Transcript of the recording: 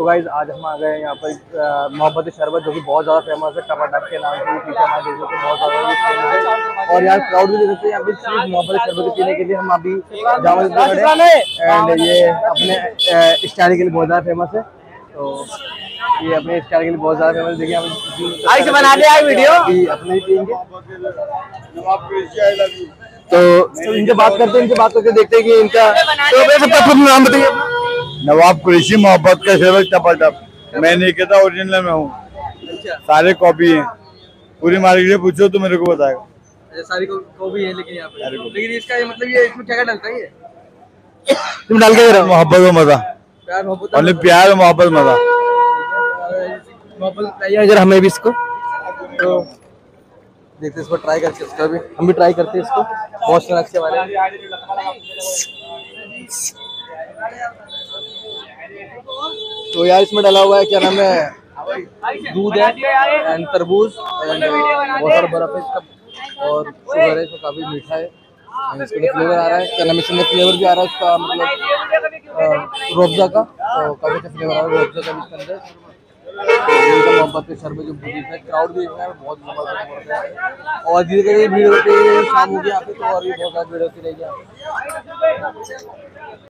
Guys आज हम आ गए हैं यहाँ पर मोहब्बत शरबत, जो कि बहुत ज़्यादा फेमस है टमाटर के नाम से। पीछे हमारे देख सकते बहुत ज़्यादा फेमस है और यार क्राउड भी देख सकते हैं यहाँ पे सिर्फ मोहब्बत शरबत पीने के लिए। हम अभी जामा एंड ये अपने स्टाइल के लिए बहुत ज़्यादा फेमस है। तो ये अपने स्टाइल के लिए बहुत ज़्यादा फेमस। देखिए हम बना लिया वीडियो अपने ही पियेंगे। तो इनसे बात करते हैं, इनसे बात करके देखते हैं कि इनका सबका नाम बताइए। नवाब कुरैशी मोहब्बत का शरबत टपाटप। मैं नहीं कहता, ओरिजिनल में हूँ। अच्छा, सारे कॉपी हैं, पूरी मार्केट में पूछो तो मेरे को बताएगा। अच्छा सारी कॉपी है लेकिन यहाँ पे, लेकिन इसका ये मतलब ये इसमें क्या डलता है? ये तुम डाल के मोहब्बत में मजा, प्यार मोहब्बत ओनली प्यार और मोहब्बत मजा। मोहब्बत चाहिए अगर हमें भी इसको, तो देखते इसको ट्राई करके, इसका भी हम भी ट्राई करते हैं इसको। बहुत सारा अच्छे वाले तो यार इसमें डला हुआ है, क्या नाम है, दूध है एंड तरबूज एंड बहुत सारा बर्फ है इसका और शुगर है, इसमें काफी मीठा है। इसके लिए फ्लेवर आ रहा है, क्या नाम है, इसमें फ्लेवर भी आ रहा है इसका, मतलब रूअफ़ज़ा का। तो काफी अच्छा फ्लेवर आ रहा है रूअफ़ज़ा का इसके अंदर। मोहब्बत के शरबत जो क्राउड भी है बहुत जबरदस्त है। और धीरे धीरे भीड़ होती है, शाम हो गया तो और भी बहुत ज्यादा भीड़ होती रहेगी।